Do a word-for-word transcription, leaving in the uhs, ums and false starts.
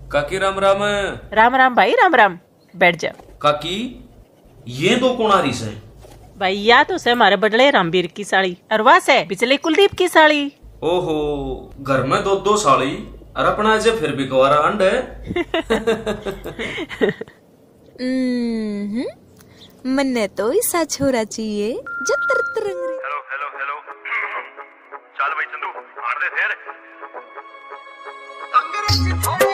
काकी राम राम। राम राम भाई, राम राम। बैठ जा। काकी ये दो कौन आ रही से? भाई या तो से हमारे बड़ले रामवीर की साड़ी और वह से पिछले कुलदीप की साड़ी। ओहो, घर में दो दो साड़ी और अपना ऐसे फिर भी गवारा अंड है। मन्ने तो ऐसा छोरा चाहिए जो तरतरंग। हेलो हेलो हेलो, चल भाई चंदू मार दे फिर।